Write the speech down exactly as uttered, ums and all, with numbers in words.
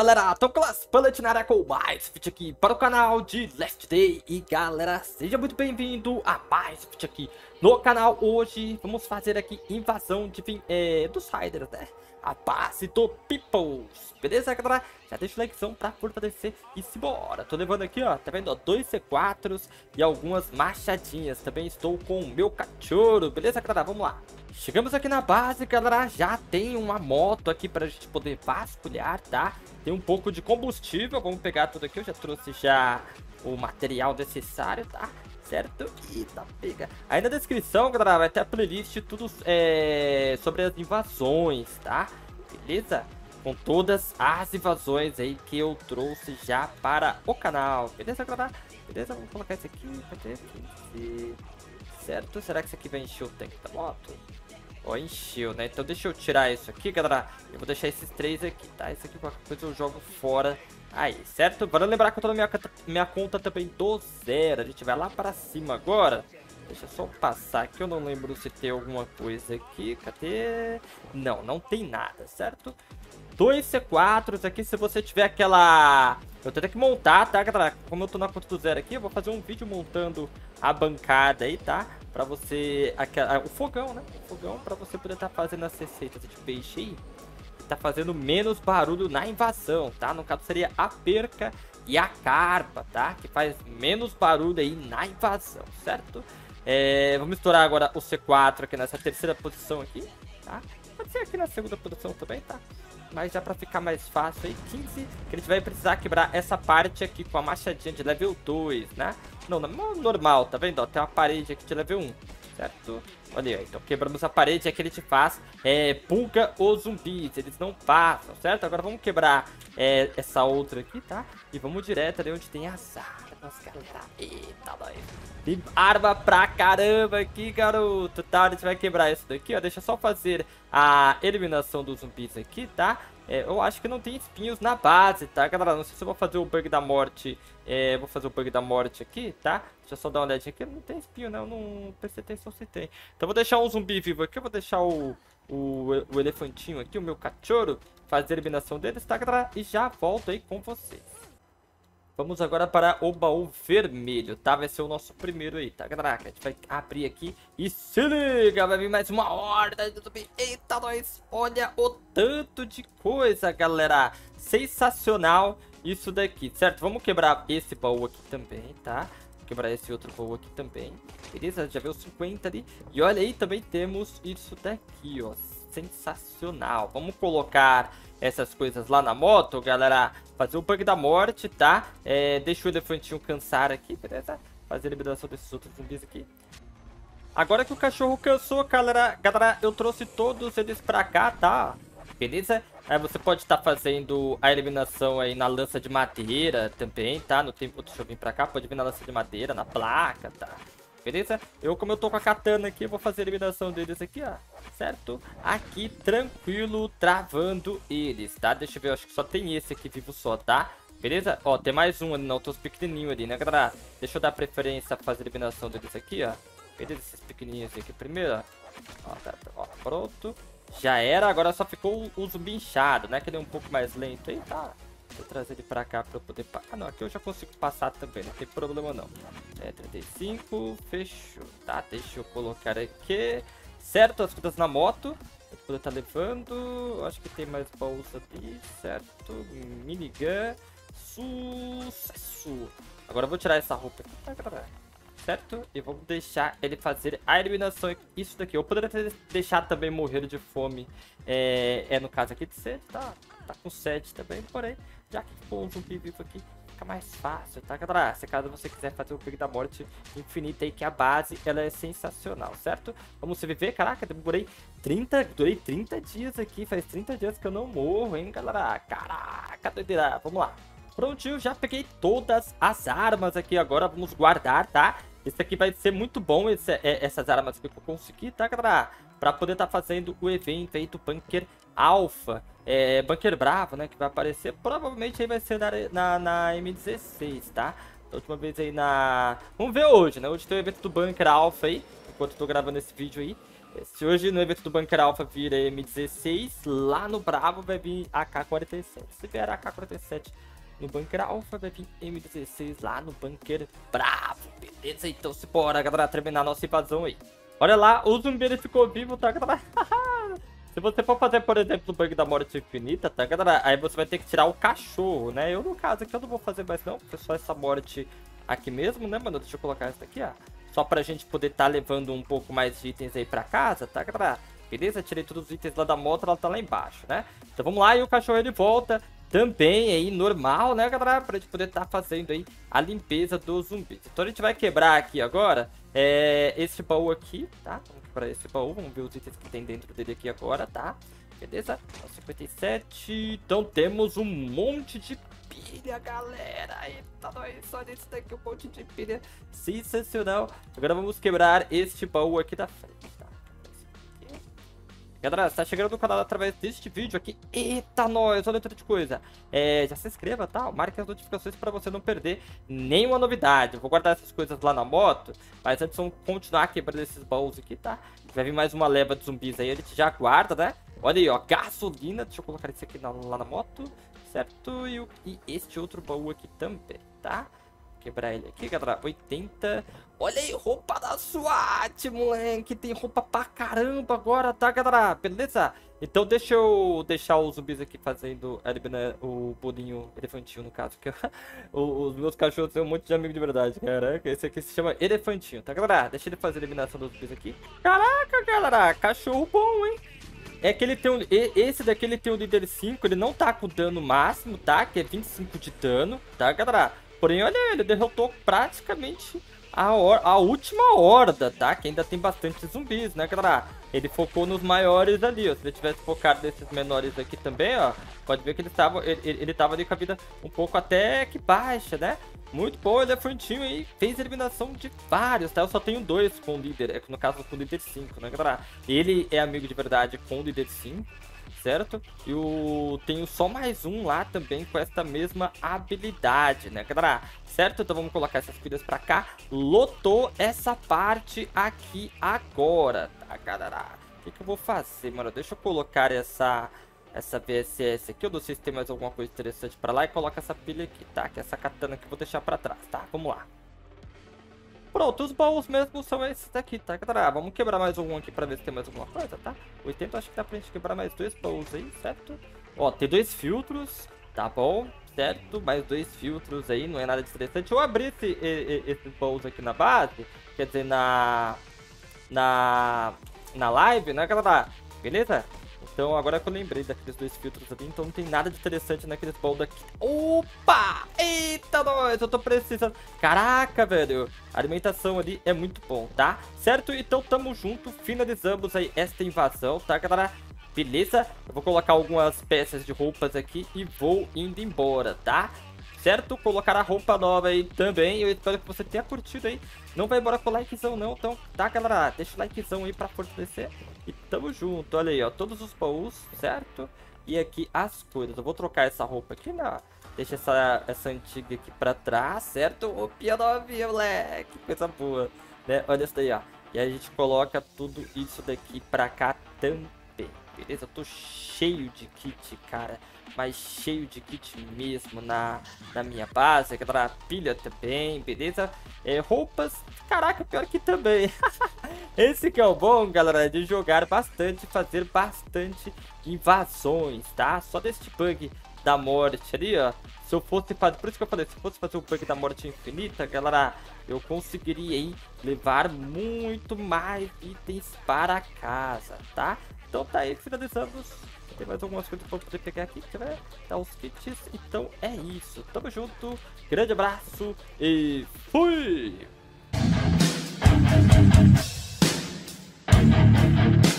galera, tô com as Pellet na área com mais vídeo aqui para o canal de Last Day. E galera, seja muito bem-vindo a mais vídeo aqui no canal. Hoje vamos fazer aqui invasão de, é, dos Riders, né? A base do Peoples, beleza galera? Já deixa o likezão pra fortalecer e simbora. Tô levando aqui, ó, tá vendo, ó, dois C quatros e algumas machadinhas. Também estou com o meu cachorro, beleza galera? Vamos lá. Chegamos aqui na base, galera, já tem uma moto aqui pra gente poder vasculhar, tá? Tem um pouco de combustível, vamos pegar tudo aqui, eu já trouxe já o material necessário, tá? Certo? Eita, pega. Aí na descrição, galera, vai ter a playlist tudo é, sobre as invasões, tá? Beleza? Com todas as invasões aí que eu trouxe já para o canal. Beleza, galera? Beleza? Vamos colocar esse aqui. Cadê? quinze. Certo? Será que esse aqui vai encher o tanque da moto? Ó, encheu, né? Então deixa eu tirar isso aqui, galera. Eu vou deixar esses três aqui, tá? Esse aqui qualquer coisa eu jogo fora. Aí, certo? Vale lembrar que eu tô na minha, minha conta também do zero. A gente vai lá para cima agora. Deixa eu só passar aqui. Eu não lembro se tem alguma coisa aqui. Cadê? Não, não tem nada, certo? Dois C quatros aqui. Se você tiver aquela... Eu tenho que montar, tá, galera? Como eu tô na conta do zero aqui, eu vou fazer um vídeo montando a bancada aí, tá? Pra você... Aquela... O fogão, né? O fogão pra você poder estar tá fazendo as receitas de peixe aí. Tá fazendo menos barulho na invasão, tá? No caso seria a perca e a carpa, tá? Que faz menos barulho aí na invasão, certo? É, vamos estourar agora o C quatro aqui nessa terceira posição aqui, tá? Pode ser aqui na segunda posição também, tá? Mas já pra ficar mais fácil aí, quinze, que a gente vai precisar quebrar essa parte aqui com a machadinha de level dois, né? Não, normal, tá vendo? Ó, tem uma parede aqui de level um, certo? Olha aí, então quebramos a parede, é que ele te faz é, pulga os zumbis, eles não passam, certo? Agora vamos quebrar é, essa outra aqui, tá? E vamos direto ali onde tem as armas, galera. Eita, nós. Tem arma pra caramba aqui, garoto, tá? A gente vai quebrar isso daqui, ó. Deixa eu só fazer a eliminação dos zumbis aqui, tá? É, eu acho que não tem espinhos na base, tá, galera? Não sei se eu vou fazer o bug da morte. É, vou fazer o bug da morte aqui, tá? Deixa eu só dar uma olhadinha aqui. Não tem espinho, né? Eu não prestei atenção se tem. Então vou deixar um zumbi vivo aqui. Eu vou deixar o, o, o elefantinho aqui, o meu cachorro, fazer a eliminação deles, tá, galera? E já volto aí com vocês. Vamos agora para o baú vermelho, tá? Vai ser o nosso primeiro aí, tá, galera? A gente vai abrir aqui e se liga, vai vir mais uma horda de zumbi. Eita, nós! Olha o tanto de coisa, galera! Sensacional isso daqui, certo? Vamos quebrar esse baú aqui também, tá? Vou quebrar esse outro baú aqui também. Beleza? Já veio cinquenta ali. E olha aí, também temos isso daqui, ó. Sensacional. Vamos colocar essas coisas lá na moto, galera. Fazer o bug da morte, tá? É, deixa o elefantinho cansar aqui, beleza? Fazer a liberação desses outros zumbis aqui. Agora que o cachorro cansou, galera, galera, eu trouxe todos eles pra cá, tá? Beleza? Aí você pode estar tá fazendo a eliminação aí na lança de madeira também, tá? No tempo, deixa eu vir pra cá, pode vir na lança de madeira, na placa, tá? Beleza? Eu, como eu tô com a katana aqui, eu vou fazer a eliminação deles aqui, ó. Certo? Aqui, tranquilo, travando eles, tá? Deixa eu ver, eu acho que só tem esse aqui vivo só, tá? Beleza? Ó, tem mais um ali, não, tem os pequenininhos ali, né, galera? Deixa eu dar preferência a fazer a eliminação deles aqui, ó. Beleza? Esses pequenininhos aqui primeiro, ó. Ó, tá, ó, pronto. Já era, agora só ficou o, o zumbi inchado, né? Que ele é um pouco mais lento aí, tá? Vou trazer ele pra cá pra eu poder... Ah, não, aqui eu já consigo passar também, não tem problema não. É, trinta e cinco, fechou, tá? Deixa eu colocar aqui. Certo, as coisas na moto. Pra poder estar tá levando. Acho que tem mais baús ali, certo? Minigun. Sucesso. Agora eu vou tirar essa roupa aqui, tá, galera? Certo? E vamos deixar ele fazer a eliminação. Isso daqui. Eu poderia ter deixado também morrer de fome. É, é no caso aqui de sede, tá? Tá com sede também, porém, já que ficou um zumbi vivo aqui, fica mais fácil, tá, galera? Se caso você quiser fazer o bug da morte infinita aí, que a base, ela é sensacional, certo? Vamos sobreviver, caraca, demorei trinta, durei trinta dias aqui, faz trinta dias que eu não morro, hein, galera? Caraca, doideira, vamos lá. Prontinho, já peguei todas as armas aqui, agora vamos guardar, tá? Esse aqui vai ser muito bom, esse, é, essas armas que eu consegui, tá, galera? Pra poder estar tá fazendo o evento aí do Bunker Alpha, é, Bunker Bravo, né, que vai aparecer, provavelmente aí vai ser na, na, na M dezesseis, tá? Da última vez aí na... Vamos ver hoje, né? Hoje tem o evento do Bunker Alpha aí, enquanto eu tô gravando esse vídeo aí. Se hoje no evento do Bunker Alpha vira M dezesseis, lá no Bravo vai vir A K quarenta e sete. Se vier A K quarenta e sete no Bunker Alpha, vai vir M dezesseis lá no Bunker Bravo. Beleza? Então se bora, galera, terminar a nossa invasão aí. Olha lá, o zumbi ele ficou vivo, tá, galera? Se você for fazer, por exemplo, o bug da morte infinita, tá, galera? Aí você vai ter que tirar o cachorro, né? Eu, no caso aqui, eu não vou fazer mais não, porque só essa morte aqui mesmo, né, mano? Deixa eu colocar essa daqui, ó. Só pra gente poder tá levando um pouco mais de itens aí pra casa, tá, galera? Beleza? Tirei todos os itens lá da moto, ela tá lá embaixo, né? Então vamos lá, e o cachorro ele volta também aí, normal, né, galera? Pra gente poder tá fazendo aí a limpeza dos zumbis. Então a gente vai quebrar aqui agora é, esse baú aqui, tá? Vamos quebrar esse baú, vamos ver os itens que tem dentro dele aqui agora, tá? Beleza? cinquenta e sete. Então temos um monte de pilha, galera. Eita, nós, só nesse daqui um monte de pilha. Sensacional. Agora vamos quebrar este baú aqui da frente, tá? Galera, você tá chegando no canal através deste vídeo aqui. Eita, nós, olha tanta coisa. É, já se inscreva, tá? Marque as notificações para você não perder nenhuma novidade. Eu vou guardar essas coisas lá na moto, mas antes vamos continuar quebrando esses baús aqui, tá? Vai vir mais uma leva de zumbis aí, a gente já guarda, né? Olha aí, ó, gasolina. Deixa eu colocar esse aqui na, lá na moto, certo? E, o, e este outro baú aqui também, tá? Quebrar ele aqui, galera. oitenta. Olha aí, roupa da SWAT, moleque. Tem roupa pra caramba agora, tá, galera? Beleza? Então deixa eu deixar os zumbis aqui fazendo o bolinho elefantinho, no caso. Que eu, os meus cachorros têm um monte de amigo de verdade, caraca. Esse aqui se chama elefantinho, tá, galera? Deixa ele fazer a eliminação dos zumbis aqui. Caraca, galera. Cachorro bom, hein? É que ele tem um... Esse daqui ele tem o líder cinco. Ele não tá com dano máximo, tá? Que é vinte e cinco de dano, tá, galera? Porém, olha, ele derrotou praticamente a, or a última horda, tá? Que ainda tem bastante zumbis, né, galera? Ele focou nos maiores ali, ó. Se ele tivesse focado nesses menores aqui também, ó, pode ver que ele tava, ele, ele tava ali com a vida um pouco até que baixa, né? Muito bom, ele é elefantinho aí. Fez eliminação de vários, tá? Eu só tenho dois com o líder, é no caso com o líder cinco, né, galera? Ele é amigo de verdade com o líder cinco. Certo? E eu tenho só mais um lá também com essa mesma habilidade, né, galera? Certo? Então vamos colocar essas pilhas pra cá. Lotou essa parte aqui agora, tá, galera? O que, que eu vou fazer, mano? Deixa eu colocar essa, essa V S S aqui. Eu não sei se tem mais alguma coisa interessante pra lá. E coloca essa pilha aqui, tá? Que é essa katana que eu vou deixar pra trás, tá? Vamos lá. Pronto, os baús mesmo são esses daqui, tá, galera? Vamos quebrar mais um aqui pra ver se tem mais alguma coisa, tá? oitenta, acho que dá pra gente quebrar mais dois baús aí, certo? Ó, tem dois filtros, tá bom, certo? Mais dois filtros aí, não é nada de interessante. Eu abri esse, esses baús aqui na base, quer dizer, na... Na... Na live, né, galera? Beleza? Então, agora que eu lembrei daqueles dois filtros ali, então não tem nada de interessante naqueles baús daqui. Opa! Eita, nós! Eu tô precisando... Caraca, velho! A alimentação ali é muito bom, tá? Certo? Então, tamo junto. Finalizamos aí esta invasão, tá, galera? Beleza? Eu vou colocar algumas peças de roupas aqui e vou indo embora, tá? Certo? Colocar a roupa nova aí também. Eu espero que você tenha curtido aí. Não vai embora com o likezão não. Então, tá, galera? Deixa o likezão aí pra fortalecer. E tamo junto. Olha aí, ó. Todos os baús, certo? E aqui as coisas. Eu vou trocar essa roupa aqui, né? Deixa essa, essa antiga aqui pra trás, certo? Roupinha novinha, moleque. Coisa boa. Né? Olha isso daí, ó. E a gente coloca tudo isso daqui pra cá também. Beleza? Eu tô cheio de kit, cara. Mas cheio de kit mesmo na, na minha base. Aquela pilha também, beleza? É, roupas, caraca, pior que também. Esse que é o bom, galera, de jogar bastante, fazer bastante invasões, tá? Só deste bug da morte ali, ó. Se eu fosse fazer, por isso que eu falei, se eu fosse fazer o bug da morte infinita, galera, eu conseguiria aí levar muito mais itens para casa, tá? Então tá aí, finalizamos. Tem mais algumas coisas pra poder pegar aqui, que vai dar os kits. Então é isso. Tamo junto. Grande abraço e fui!